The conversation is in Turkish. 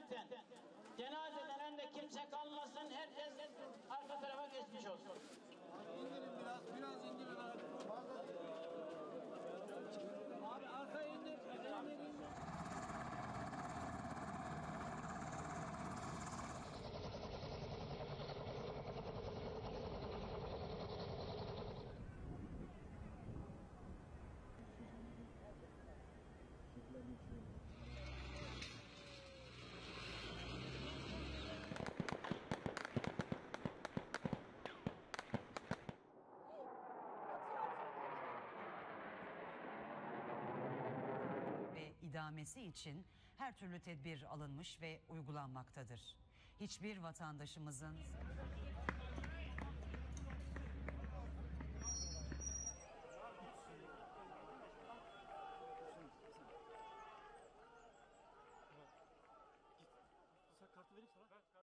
lütfen. Cenazeden önde kimse kalmasın. Herkes arka tarafa geçmiş olsun. İndirin biraz indirin abi. Abi arkaya indir. Ve idamesi için her türlü tedbir alınmış ve uygulanmaktadır. Hiçbir vatandaşımızın Kartı vereyim sana.